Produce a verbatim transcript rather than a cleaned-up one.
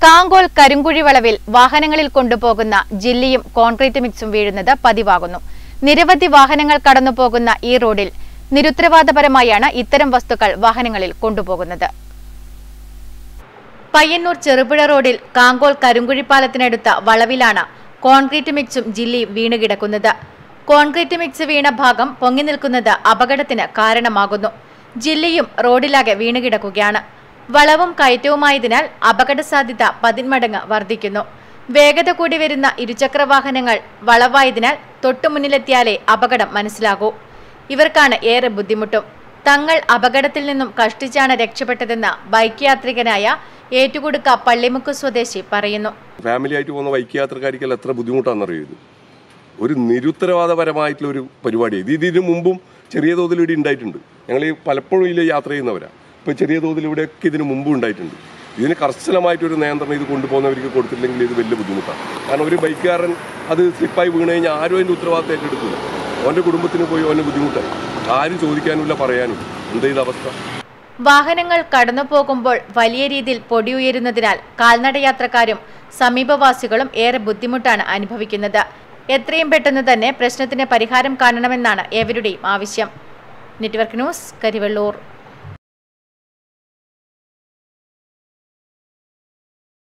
കാങ്കോൽ കരിങ്കുഴി വളവിൽ വാഹനങ്ങളിൽ കൊണ്ടുപോകുന്ന ജില്ലിയും കോൺക്രീറ്റ് മിക്സും വീഴുന്നത് പതിവാകുന്നു. നിരവധി വാഹനങ്ങൾ കടന്നുപോകുന്ന ഈ റോഡിൽ നിരുത്തരവാദപരമായാണ് ഇത്തരം വസ്തുക്കൾ വാഹനങ്ങളിൽ കൊണ്ടുപോകുന്നത്. പയ്യന്നൂർ ചെറുപുഴ റോഡിൽ കാങ്കോൽ കരിങ്കുഴി പാലത്തിനടുത്ത വളവിലാണ് കോൺക്രീറ്റ് മിക്സും ജില്ലിയും വീണുകിടക്കുന്നത്. കോൺക്രീറ്റ് മിക്സ് വീണ ഭാഗം പൊങ്ങി നിൽക്കുന്നത് അപകടത്തിന് കാരണമാകുന്നു. ജില്ലിയും റോഡിലാകെ വീണുകിടക്കുകയാണ്. വളവും കയറ്റവുമായതിനാൽ അപകട സാധ്യത പതിന്മടങ്ങ് വർദ്ധിക്കുന്നു. വേഗത കൂടി വരുന്ന ഇരുചക്ര വാഹനങ്ങൾ വളവായതിനാൽ തൊട്ടുമുന്നിലെത്തിയാലേ അപകടം മനസ്സിലാകൂ. ഇവർക്കാണ് ഏറെ ബുദ്ധിമുട്ടും. തങ്ങൾ അപകടത്തിൽ നിന്നും കഷ്ടിച്ചാണ് രക്ഷപ്പെട്ടതെന്ന് ബൈക്ക് യാത്രികനായ ഏറ്റുകുടുക്ക പള്ളിമുക്ക് സ്വദേശി പറയുന്നു. ഫാമിലി ആയിട്ട് പോകുന്ന ബൈക്ക് യാത്രക്കാർക്കെല്ലാം എത്ര ബുദ്ധിമുട്ടാണെന്നറിയുന്നത്. ഒരു നിരുത്തരവാദപരമായിട്ടുള്ള ഒരു പരിപാടിയാണ് ഇത്. ഇതിനു മുമ്പും ചെറിയ തോതിൽ ഇവിടെ ഉണ്ടായിട്ടുണ്ട്. ഞങ്ങൾ പലപ്പോഴും ഇതിൽ യാത്ര ചെയ്യുന്നവരാണ്. ഇപ്പോൾ ചെറിയ തോതിൽ ഇവിടെയൊക്കെ ഇതിന് മുമ്പും ഉണ്ടായിട്ടുണ്ട്. ഇതിന് കർശനമായിട്ടൊരു നിയന്ത്രണം ഇത് കൊണ്ടുപോകുന്നവർക്ക് കൊടുത്തില്ലെങ്കിൽ ഇത് വലിയ ബുദ്ധിമുട്ടാണ്. കാരണം ഒരു ബൈക്കുകാരൻ അത് സ്ലിപ്പായി വീണ് കഴിഞ്ഞാൽ ആരും അതിൻ്റെ ഉത്തരവാദിത്തം ഏറ്റെടുക്കില്ല. അവൻ്റെ കുടുംബത്തിന് പോയി അവൻ്റെ ബുദ്ധിമുട്ടായി. ആരും ചോദിക്കാനുമില്ല, പറയാനും. എന്താ ഇത് അവസ്ഥ? വാഹനങ്ങൾ കടന്നു പോകുമ്പോൾ വലിയ രീതിയിൽ പൊടിയുയരുന്നതിനാൽ കാൽനടയാത്രക്കാരും സമീപവാസികളും ഏറെ ബുദ്ധിമുട്ടാണ് അനുഭവിക്കുന്നത്. എത്രയും പെട്ടെന്ന് തന്നെ പ്രശ്നത്തിന് പരിഹാരം കാണണമെന്നാണ് ഏവരുടെയും ആവശ്യം. Network news, Karivellur.